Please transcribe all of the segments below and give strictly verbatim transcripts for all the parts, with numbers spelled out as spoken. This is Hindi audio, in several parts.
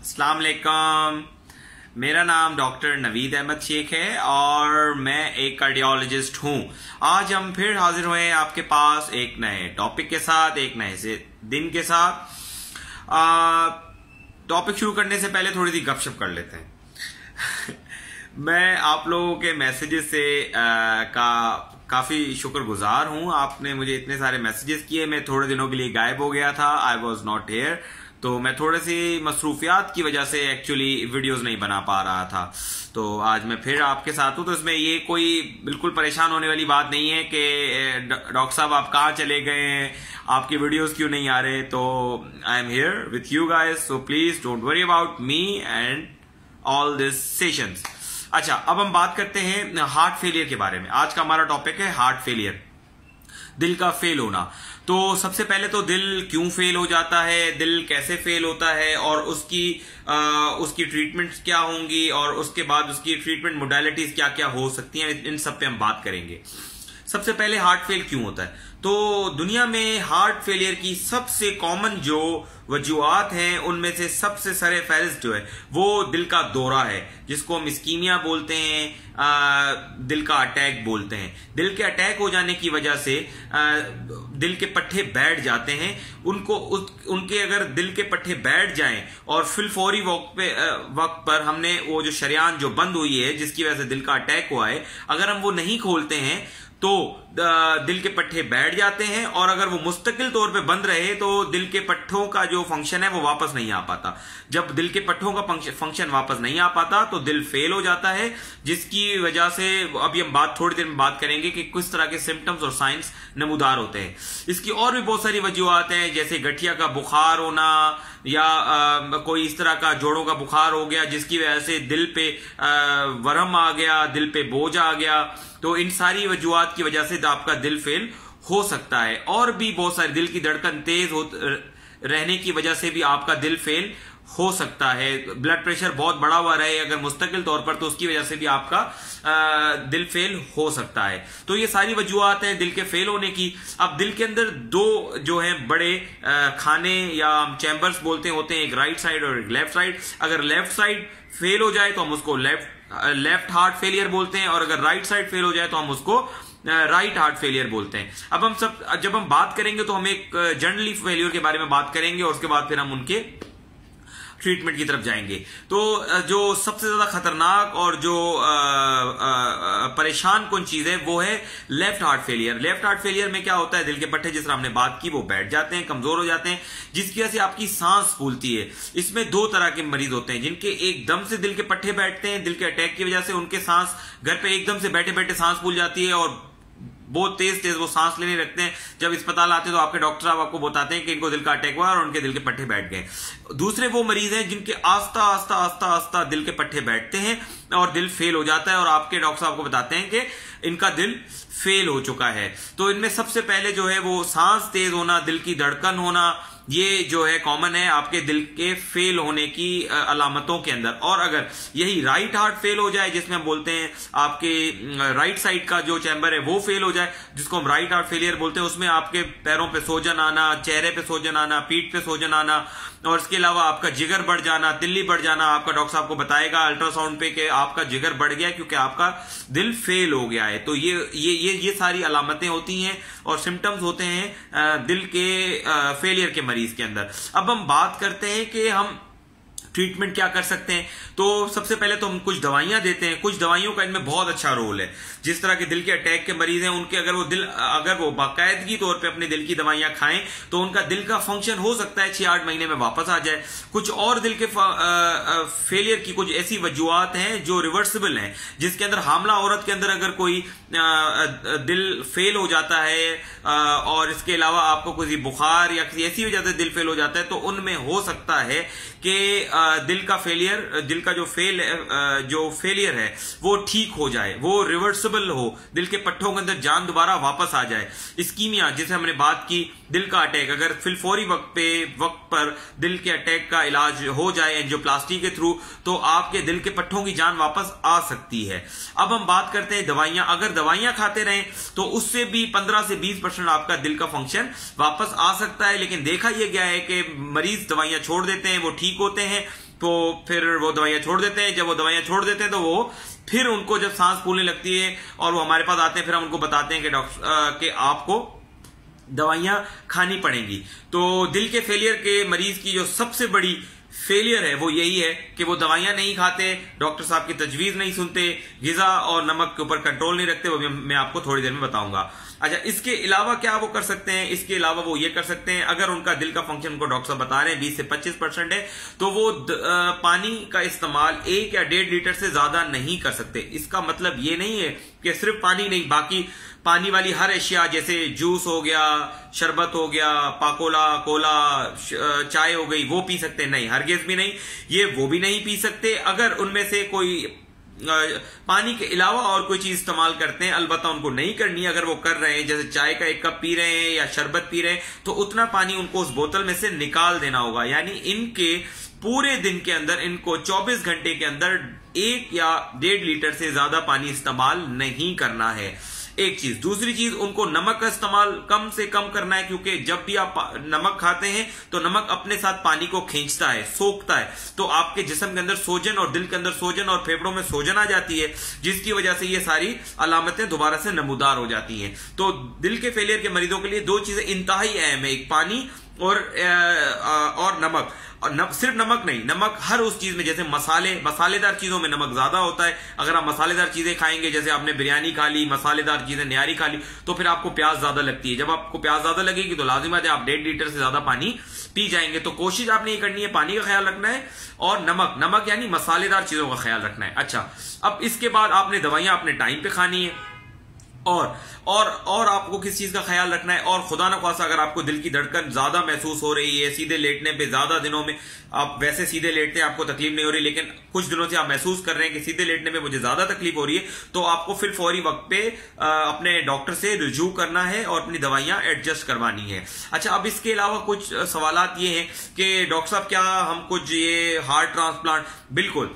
अस्सलाम वालेकुम। मेरा नाम डॉक्टर नवीद अहमद शेख है और मैं एक कार्डियोलॉजिस्ट हूं। आज हम फिर हाजिर हुए हैं आपके पास एक नए टॉपिक के साथ, एक नए से दिन के साथ। टॉपिक शुरू करने से पहले थोड़ी सी गपशप कर लेते हैं। मैं आप लोगों के मैसेजेस से आ, का काफी शुक्रगुजार हूं। आपने मुझे इतने सारे मैसेजेस किए। मैं थोड़े दिनों के लिए गायब हो गया था, आई वॉज नॉट हेयर, तो मैं थोड़ी सी मसरूफियात की वजह से एक्चुअली वीडियोस नहीं बना पा रहा था। तो आज मैं फिर आपके साथ हूं। तो इसमें ये कोई बिल्कुल परेशान होने वाली बात नहीं है कि डॉक्टर साहब आप कहाँ चले गए हैं, आपके वीडियोस क्यों नहीं आ रहे। तो I am here with you guys, so please don't worry about me and all this sessions. अच्छा, अब हम बात करते हैं हार्ट फेलियर के बारे में। आज का हमारा टॉपिक है हार्ट फेलियर, दिल का फेल होना। तो सबसे पहले तो दिल क्यों फेल हो जाता है, दिल कैसे फेल होता है और उसकी आ, उसकी ट्रीटमेंट्स क्या होंगी और उसके बाद उसकी ट्रीटमेंट मोडालिटीज क्या क्या हो सकती हैं, इन सब पे हम बात करेंगे। सबसे पहले हार्ट फेल क्यों होता है। तो दुनिया में हार्ट फेलियर की सबसे कॉमन जो वजूहात हैं उनमें से सबसे सरे फहरिस्त जो है वो दिल का दौरा है, जिसको हम इस्कीमिया बोलते हैं, आ, दिल का अटैक बोलते हैं। दिल के अटैक हो जाने की वजह से आ, दिल के पट्टे बैठ जाते हैं। उनको उस, उनके अगर दिल के पट्टे बैठ जाएं और फिल फौरी वक्त पे वक्त पर हमने वो जो शरियान जो बंद हुई है जिसकी वजह से दिल का अटैक हुआ है, अगर हम वो नहीं खोलते हैं तो दिल के पट्टे बैठ जाते हैं और अगर वो मुस्तकिल तौर पे बंद रहे तो दिल के पट्टों का जो फंक्शन है वो वापस नहीं आ पाता। जब दिल के पट्टों का फंक्शन वापस नहीं आ पाता तो दिल फेल हो जाता है, जिसकी वजह से अभी हम बात थोड़ी देर में बात करेंगे कि किस तरह के सिम्टम्स और साइंस नमूदार होते हैं। इसकी और भी बहुत सारी वजूहात हैं, जैसे गठिया का बुखार होना या आ, कोई इस तरह का जोड़ों का बुखार हो गया जिसकी वजह से दिल पे आ, वरम आ गया, दिल पे बोझ आ गया। तो इन सारी वजूहात की वजह से आपका दिल फेल हो सकता है। और भी बहुत सारे, दिल की धड़कन तेज हो रहने की वजह से भी आपका दिल फेल हो सकता है। ब्लड प्रेशर बहुत बढ़ा हुआ रहे अगर मुस्तकिल तौर पर तो उसकी वजह से भी आपका आ, दिल फेल हो सकता है। तो ये सारी वजूहात हैं दिल के फेल होने की। अब दिल के अंदर दो जो है बड़े आ, खाने या चैम्बर्स बोलते होते हैं, एक राइट साइड और एक लेफ्ट साइड। अगर लेफ्ट साइड फेल हो जाए तो हम उसको लेफ्ट लेफ्ट हार्ट फेलियर बोलते हैं और अगर राइट साइड फेल हो जाए तो हम उसको राइट हार्ट फेलियर बोलते हैं। अब हम सब जब हम बात करेंगे तो हम एक जनरली फेलियर के बारे में बात करेंगे और उसके बाद फिर हम उनके ट्रीटमेंट की तरफ जाएंगे। तो जो सबसे ज्यादा खतरनाक और जो आ, आ, परेशान कौन चीज है वो है left heart failure. Left heart failure में क्या होता है, दिल के पट्टे जिस तरह हमने बात की वो बैठ जाते हैं, कमजोर हो जाते हैं, जिसकी वजह से आपकी सांस फूलती है। इसमें दो तरह के मरीज होते हैं, जिनके एकदम से दिल के पट्टे बैठते हैं, दिल के अटैक की वजह से उनके सांस घर पे एकदम से बैठे बैठे सांस फूल जाती है और बहुत तेज तेज वो सांस लेने लगते हैं। जब अस्पताल आते हैं तो आपके डॉक्टर साहब आपको बताते हैं कि इनको दिल का अटैक हुआ और उनके दिल के पट्टे बैठ गए। दूसरे वो मरीज हैं जिनके आस्ता आस्ता आस्ता आस्ता दिल के पट्टे बैठते हैं और दिल फेल हो जाता है और आपके डॉक्टर साहब को बताते हैं कि इनका दिल फेल हो चुका है। तो इनमें सबसे पहले जो है वो सांस तेज होना, दिल की धड़कन होना, ये जो है कॉमन है आपके दिल के फेल होने की अलामतों के अंदर। और अगर यही राइट हार्ट फेल हो जाए, जिसमें हम बोलते हैं आपके राइट साइड का जो चैम्बर है वो फेल हो जाए, जिसको हम राइट हार्ट फेलियर बोलते हैं, उसमें आपके पैरों पे सूजन आना, चेहरे पे सूजन आना, पीठ पे सूजन आना और इसके अलावा आपका जिगर बढ़ जाना, तिल्ली बढ़ जाना। आपका डॉक्टर साहब को बताएगा अल्ट्रासाउंड पे कि आपका जिगर बढ़ गया क्योंकि आपका दिल फेल हो गया है। तो ये ये ये ये सारी अलामतें होती हैं और सिम्टम्स होते हैं दिल के फेलियर के मरीज के अंदर। अब हम बात करते हैं कि हम ट्रीटमेंट क्या कर सकते हैं। तो सबसे पहले तो हम कुछ दवाइयां देते हैं। कुछ दवाइयों का इनमें बहुत अच्छा रोल है। जिस तरह के दिल के अटैक के मरीज हैं उनके अगर वो दिल अगर वो बाकायदगी तौर पे अपने दिल की दवाइयां खाएं तो उनका दिल का फंक्शन हो सकता है छह आठ महीने में वापस आ जाए। कुछ और दिल के फेलियर की कुछ ऐसी वजूहात हैं जो रिवर्सिबल हैं, जिसके अंदर हामला औरत के अंदर अगर कोई आ, दिल फेल हो जाता है आ, और इसके अलावा आपको कोई बुखार या किसी ऐसी वजह से दिल फेल हो जाता है तो उनमें हो सकता है कि दिल का फेलियर दिल का जो फेल जो फेलियर है वो ठीक हो जाए, वो रिवर्सिबल हो, दिल के पट्टों के अंदर जान दोबारा वापस आ जाए। इस्कीमिया जिसे हमने बात की, दिल का अटैक, अगर फिलफौरी वक्त पे वक्त पर दिल के अटैक का इलाज हो जाए एंजियोप्लास्टी के थ्रू तो आपके दिल के पट्टों की जान वापस आ सकती है। अब हम बात करते हैं दवाइयां। अगर दवाइयां खाते रहें तो उससे भी पंद्रह से बीस परसेंट आपका दिल का फंक्शन वापस आ सकता है। लेकिन देखा यह गया है कि मरीज दवाइयां छोड़ देते हैं, वो ठीक होते हैं, तो फिर वो दवाइयां छोड़ देते हैं। जब वो दवाइयां छोड़ देते हैं तो वो फिर उनको जब सांस फूलने लगती है और वो हमारे पास आते हैं, फिर हम उनको बताते हैं कि डॉक्टर कि आपको दवाइयां खानी पड़ेंगी। तो दिल के फेलियर के मरीज की जो सबसे बड़ी फेलियर है वो यही है कि वो दवाइयां नहीं खाते, डॉक्टर साहब की तजवीज नहीं सुनते, ग़िज़ा और नमक के ऊपर कंट्रोल नहीं रखते। वो मैं आपको थोड़ी देर में बताऊंगा। अच्छा, इसके अलावा क्या वो कर सकते हैं? इसके अलावा वो ये कर सकते हैं, अगर उनका दिल का फंक्शन उनको डॉक्टर साहब बता रहे हैं बीस से पच्चीस परसेंट है, तो वो आ, पानी का इस्तेमाल एक या डेढ़ लीटर से ज्यादा नहीं कर सकते। इसका मतलब ये नहीं है कि सिर्फ पानी नहीं, बाकी पानी वाली हर अशिया जैसे जूस हो गया, शरबत हो गया, पाकोला, कोला, चाय हो गई, वो पी सकते हैं? नहीं, हरगिज भी नहीं। ये वो भी नहीं पी सकते अगर उनमें से कोई पानी के अलावा और कोई चीज इस्तेमाल करते हैं। अलबत्ता उनको नहीं करनी। अगर वो कर रहे हैं, जैसे चाय का एक कप पी रहे हैं या शरबत पी रहे हैं, तो उतना पानी उनको उस बोतल में से निकाल देना होगा। यानी इनके पूरे दिन के अंदर इनको चौबीस घंटे के अंदर एक या डेढ़ लीटर से ज्यादा पानी इस्तेमाल नहीं करना है। एक चीज। दूसरी चीज, उनको नमक का इस्तेमाल कम से कम करना है, क्योंकि जब भी आप नमक खाते हैं तो नमक अपने साथ पानी को खींचता है, सोखता है, तो आपके जिस्म के अंदर सोजन और दिल के अंदर सोजन और फेफड़ों में सोजन आ जाती है, जिसकी वजह से ये सारी अलामतें दोबारा से नमूदार हो जाती हैं। तो दिल के फेलियर के मरीजों के लिए दो चीजें इंतहाई अहम है, एक पानी और और नमक। और न, सिर्फ नमक नहीं, नमक हर उस चीज में, जैसे मसाले, मसालेदार चीजों में नमक ज्यादा होता है। अगर आप मसालेदार चीजें खाएंगे, जैसे आपने बिरयानी खा ली, मसालेदार चीजें न्यारी खा ली, तो फिर आपको प्यास ज्यादा लगती है। जब आपको प्यास ज्यादा लगेगी तो लाजिम है आप डेढ़ लीटर से ज्यादा पानी पी जाएंगे। तो कोशिश आपने ये करनी है, पानी का ख्याल रखना है और नमक, नमक यानी मसालेदार चीजों का ख्याल रखना है। अच्छा, अब इसके बाद आपने दवाइयां अपने टाइम पे खानी है और और और आपको किस चीज का ख्याल रखना है, और खुदा न खासा अगर आपको दिल की धड़कन ज्यादा महसूस हो रही है, सीधे लेटने पे ज्यादा दिनों में आप वैसे सीधे लेटते हैं आपको तकलीफ नहीं हो रही, लेकिन कुछ दिनों से आप महसूस कर रहे हैं कि सीधे लेटने में मुझे ज्यादा तकलीफ हो रही है, तो आपको फिर फौरी वक्त पे आ, अपने डॉक्टर से रुजू करना है और अपनी दवाइयां एडजस्ट करवानी है। अच्छा, अब इसके अलावा कुछ सवालात ये हैं कि डॉक्टर साहब क्या हम कुछ ये हार्ट ट्रांसप्लांट, बिल्कुल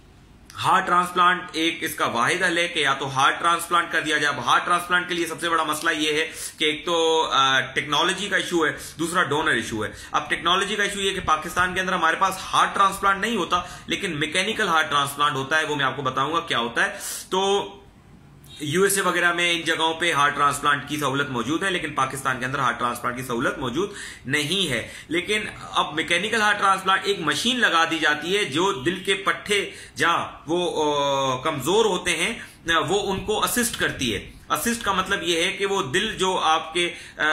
हार्ट ट्रांसप्लांट एक इसका वाहिद हल है कि या तो हार्ट ट्रांसप्लांट कर दिया जाए। अब हार्ट ट्रांसप्लांट के लिए सबसे बड़ा मसला यह है कि एक तो टेक्नोलॉजी का इशू है, दूसरा डोनर इशू है। अब टेक्नोलॉजी का इशू ये कि पाकिस्तान के अंदर हमारे पास हार्ट ट्रांसप्लांट नहीं होता, लेकिन मैकेनिकल हार्ट ट्रांसप्लांट होता है। वो मैं आपको बताऊंगा क्या होता है। तो यूएसए वगैरह में इन जगहों पे हार्ट ट्रांसप्लांट की सहूलत मौजूद है, लेकिन पाकिस्तान के अंदर हार्ट ट्रांसप्लांट की सहूलत मौजूद नहीं है। लेकिन अब मैकेनिकल हार्ट ट्रांसप्लांट एक मशीन लगा दी जाती है जो दिल के पट्टे जहां वो आ, कमजोर होते हैं वो उनको असिस्ट करती है। असिस्ट का मतलब यह है कि वो दिल जो आपके आ,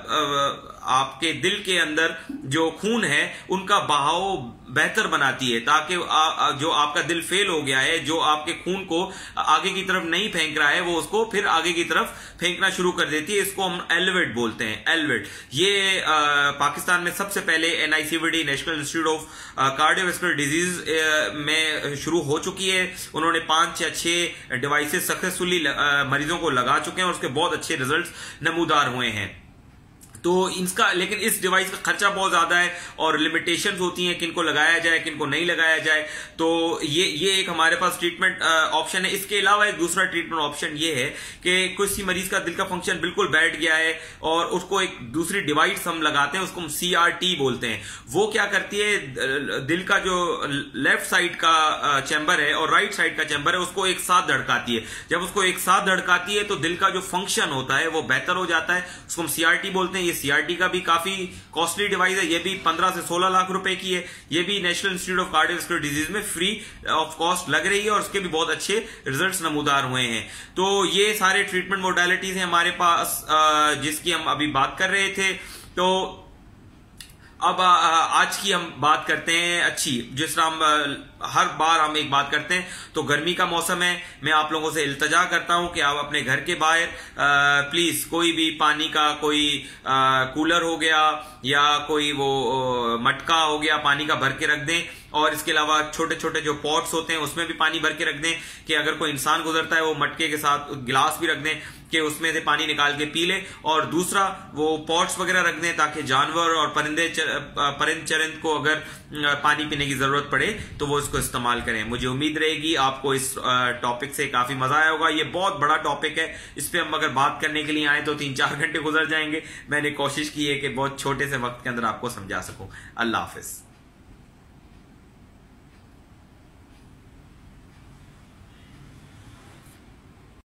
आ, आपके दिल के अंदर जो खून है उनका बहाव बेहतर बनाती है, ताकि आ, जो आपका दिल फेल हो गया है, जो आपके खून को आगे की तरफ नहीं फेंक रहा है, वो उसको फिर आगे की तरफ फेंकना शुरू कर देती है। इसको हम एलवेट बोलते हैं, एलवेट। ये आ, पाकिस्तान में सबसे पहले NICVD, national institute of cardiovascular disease में शुरू हो चुकी है। उन्होंने पांच या छह डिवाइसेस सक्सेसफुली मरीजों को लगा चुके हैं और उसके बहुत अच्छे रिजल्ट्स नमूदार हुए हैं। तो इसका, लेकिन इस डिवाइस का खर्चा बहुत ज्यादा है और लिमिटेशंस होती हैं किनको लगाया जाए, किनको नहीं लगाया जाए। तो ये ये एक हमारे पास ट्रीटमेंट ऑप्शन है। इसके अलावा एक दूसरा ट्रीटमेंट ऑप्शन ये है कि किसी मरीज का दिल का फंक्शन बिल्कुल बैठ गया है और उसको एक दूसरी डिवाइस हम लगाते हैं, उसको हम सीआरटी बोलते हैं। वो क्या करती है, दिल का जो लेफ्ट साइड का चैम्बर है और राइट साइड का चैम्बर है उसको एक साथ धड़काती है। जब उसको एक साथ धड़काती है तो दिल का जो फंक्शन होता है वो बेहतर हो जाता है, उसको हम सीआरटी बोलते हैं। ये सीआरटी का भी काफी कॉस्टली डिवाइस है, ये भी पंद्रह से सोलह लाख रुपए की है। ये भी national institute of cardiovascular disease में फ्री ऑफ कॉस्ट लग रही है और उसके भी बहुत अच्छे रिजल्ट्स नमूदार हुए हैं। तो ये सारे ट्रीटमेंट मोडालिटीज हैं हमारे पास जिसकी हम अभी बात कर रहे थे। तो अब आज की हम बात करते हैं अच्छी, जिस तरह हम हर बार हम एक बात करते हैं, तो गर्मी का मौसम है। मैं आप लोगों से इल्तजा करता हूं कि आप अपने घर के बाहर प्लीज कोई भी पानी का कोई आ, कूलर हो गया या कोई वो मटका हो गया पानी का भर के रख दें। और इसके अलावा छोटे छोटे जो पॉट्स होते हैं उसमें भी पानी भर के रख दें कि अगर कोई इंसान गुजरता है वो मटके के साथ गिलास भी रख दें कि उसमें से पानी निकाल के पी ले। और दूसरा वो पॉट्स वगैरह रख दें ताकि जानवर और परिंदे परिंद चरिंद को अगर पानी पीने की जरूरत पड़े तो वो इसको इस्तेमाल करें। मुझे उम्मीद रहेगी आपको इस टॉपिक से काफी मजा आया होगा। ये बहुत बड़ा टॉपिक है, इस पे हम अगर बात करने के लिए आए तो तीन चार घंटे गुजर जाएंगे। मैंने कोशिश की है कि बहुत छोटे से वक्त के अंदर आपको समझा सकूं। अल्लाह हाफिज।